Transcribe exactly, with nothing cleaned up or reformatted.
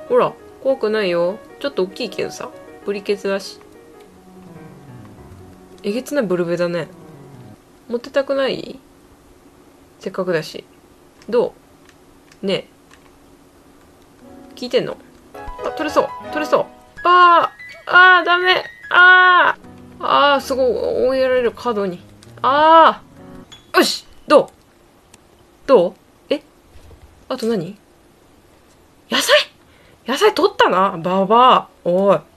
ほら、怖くないよ。ちょっと大きいけどさ。ブリケツだし。えげつないブルベだね。持ってたくない？せっかくだし。どう？ねえ。聞いてんの？あ、取れそう。取れそう。あー、あー、ダメ。あー。あー、すごい。追いやられる角に。あー。よし。どう？どう？え、あと何？野菜？野菜取ったな。ババア。おい。